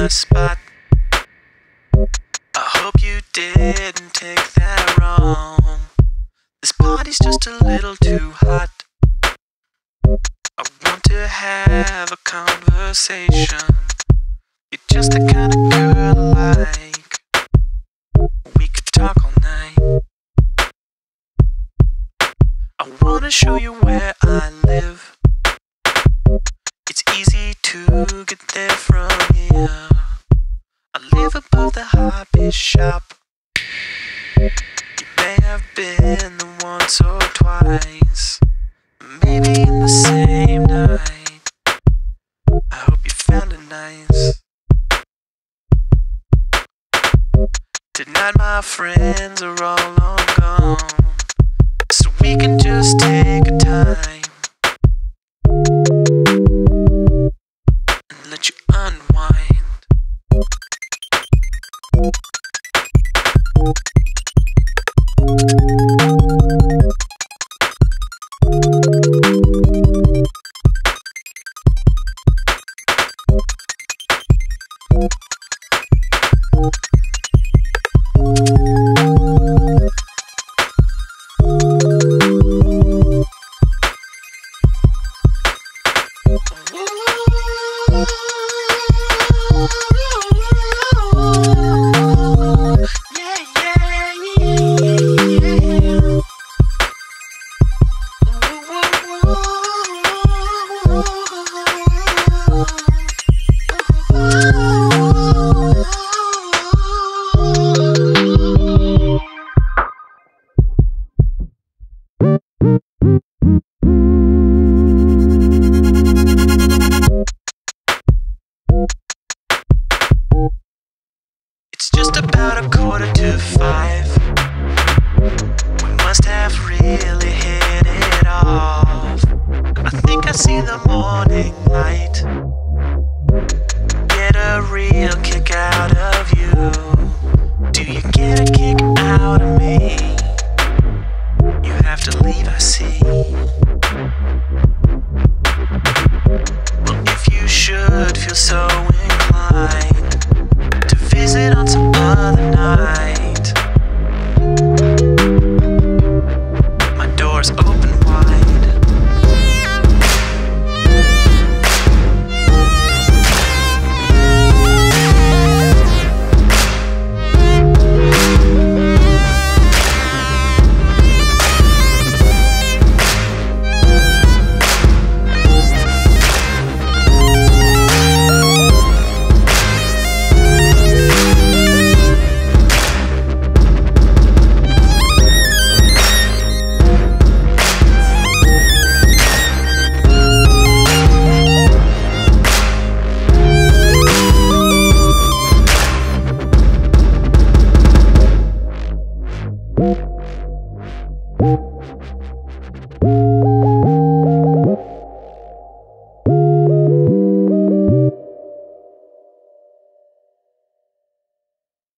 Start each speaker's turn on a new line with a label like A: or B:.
A: my spot. I hope you didn't take that wrong. This party's just a little too hot. I want to have a conversation. You're just the kind of girl I like. We could talk all night. I wanna show you where I live. It's easy to get there from here. I live above the hobby shop. You may have been there once or twice, maybe in the same night. I hope you found it nice. Tonight my friends are all long gone, so we can just take a time and let you unwind. It's just about 4:45. We must have really hit it off. I think I see the morning light. Get a real kick out of you. Do you get a kick out of me? You have to leave, I see. Well, if you should feel so inclined to visit on some other night, my door's open wide.